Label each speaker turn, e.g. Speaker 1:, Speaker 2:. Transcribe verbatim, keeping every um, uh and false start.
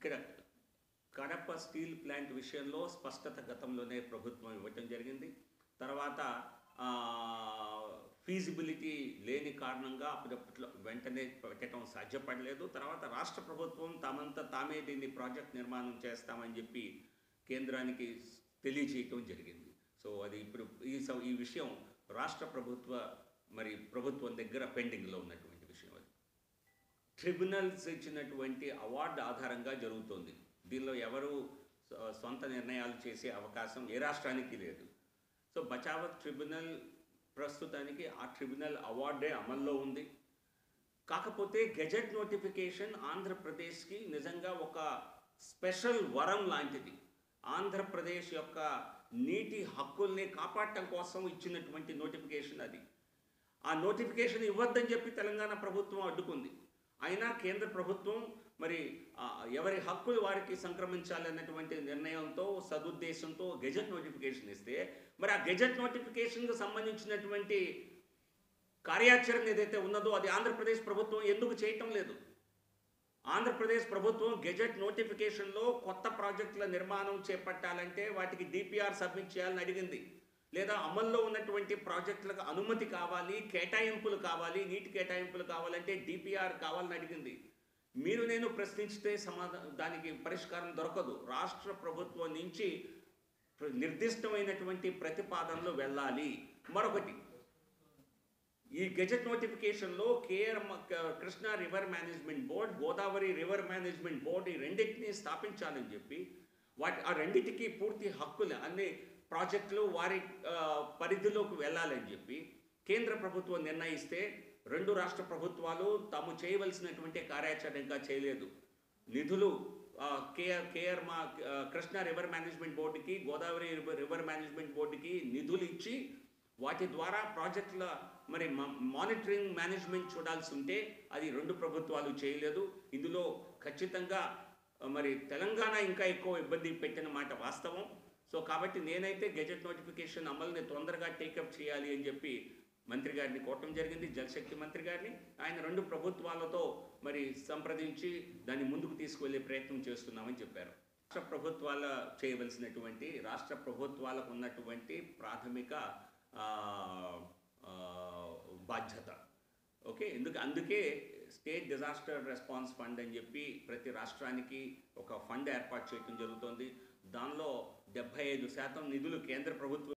Speaker 1: ఇక్కడ Kadapa steel plant విషయంలో స్పష్టత గతంలోనే ప్రభుత్వం ఇవ్వటం జరిగింది. తర్వాత ఫీజిబిలిటీ లేని కారణంగా అప్పటిలో వెంటనే పెట్టడం సాధ్యపడలేదు. తర్వాత రాష్ట్ర ప్రభుత్వం తమంతా తామే దీన్ని ప్రాజెక్ట్ నిర్మాణం చేస్తామని చెప్పి కేంద్రానికి తెలియజేయటం జరిగింది. సో అది ఇప్పుడు ఈ ఈ విషయం రాష్ట్ర ప్రభుత్వ మరి ప్రభుత్వం దగ్గర పెండింగ్లో ఉన్నటువంటి విషయం. అది ట్రిబ్యునల్స్ ఇచ్చినటువంటి అవార్డు ఆధారంగా జరుగుతోంది. దీనిలో ఎవరు సొంత నిర్ణయాలు చేసే అవకాశం ఏ రాష్ట్రానికి లేదు. సో బచావత్ ట్రిబ్యునల్ ప్రస్తుతానికి ఆ ట్రిబ్యునల్ అవార్డే అమల్లో ఉంది. కాకపోతే గెజెట్ నోటిఫికేషన్ ఆంధ్రప్రదేశ్కి నిజంగా ఒక స్పెషల్ వరం లాంటిది. ఆంధ్రప్రదేశ్ యొక్క నీటి హక్కుల్ని కాపాడటం కోసం ఇచ్చినటువంటి నోటిఫికేషన్ అది. ఆ నోటిఫికేషన్ ఇవ్వద్దని చెప్పి తెలంగాణ ప్రభుత్వం అడ్డుకుంది. అయినా కేంద్ర ప్రభుత్వం మరి ఎవరి హక్కులు వారికి సంక్రమించాలన్నటువంటి నిర్ణయంతో సదుద్దేశంతో గెజెట్ నోటిఫికేషన్ ఇస్తే మరి ఆ గెజెట్ నోటిఫికేషన్కు సంబంధించినటువంటి కార్యాచరణ ఏదైతే ఉన్నదో అది ఆంధ్రప్రదేశ్ ప్రభుత్వం ఎందుకు చేయటం లేదు? ఆంధ్రప్రదేశ్ ప్రభుత్వం గెజెట్ నోటిఫికేషన్లో కొత్త ప్రాజెక్టుల నిర్మాణం చేపట్టాలంటే వాటికి డిపిఆర్ సబ్మిట్ చేయాలని అడిగింది. లేదా అమల్లో ఉన్నటువంటి ప్రాజెక్టులకు అనుమతి కావాలి, కేటాయింపులు కావాలి, నీటి కేటాయింపులు కావాలంటే డిపిఆర్ కావాలని అడిగింది. మీరు నేను ప్రశ్నించితే సమాధానం దానికి పరిష్కారం దొరకదు. రాష్ట్ర ప్రభుత్వం నుంచి నిర్దిష్టమైనటువంటి ప్రతిపాదనలు వెళ్ళాలి. మరొకటి, ఈ గెజెట్ నోటిఫికేషన్లో KR Krishna river management board, Godavari river management board ఈ రెండింటినీ స్థాపించాలని చెప్పి వాటి ఆ రెండింటికి పూర్తి హక్కులు అన్ని ప్రాజెక్టులు వారి పరిధిలోకి వెళ్ళాలని చెప్పి కేంద్ర ప్రభుత్వం నిర్ణయిస్తే రెండు రాష్ట్ర ప్రభుత్వాలు తాము చేయవలసినటువంటి కార్యాచరణ ఇంకా చేయలేదు. నిధులు కేఆర్ కేఆర్ మా కృష్ణా రివర్ మేనేజ్మెంట్ బోర్డుకి, గోదావరి రివర్ మేనేజ్మెంట్ బోర్డుకి నిధులు ఇచ్చి వాటి ద్వారా ప్రాజెక్టుల మరి మానిటరింగ్ మేనేజ్మెంట్ చూడాల్సి ఉంటే అది రెండు ప్రభుత్వాలు చేయలేదు. ఇందులో ఖచ్చితంగా మరి తెలంగాణ ఇంకా ఎక్కువ ఇబ్బంది పెట్టిన మాట వాస్తవం. సో కాబట్టి నేనైతే గెజెట్ నోటిఫికేషన్ అమలుని తొందరగా టేకప్ చేయాలి అని చెప్పి మంత్రి గారిని కోరటం జరిగింది, జలశక్తి మంత్రి గారిని. ఆయన రెండు ప్రభుత్వాలతో మరి సంప్రదించి దాన్ని ముందుకు తీసుకువెళ్ళే ప్రయత్నం చేస్తున్నామని చెప్పారు. రాష్ట్ర ప్రభుత్వాల చేయవలసినటువంటి రాష్ట్ర ప్రభుత్వాలకు ఉన్నటువంటి ప్రాథమిక బాధ్యత. ఓకే, ఎందుకు అందుకే స్టేట్ డిజాస్టర్ రెస్పాన్స్ ఫండ్ అని చెప్పి ప్రతి రాష్ట్రానికి ఒక ఫండ్ ఏర్పాటు చేయడం జరుగుతుంది. దానిలో డెబ్బై ఐదు శాతం నిధులు కేంద్ర ప్రభుత్వం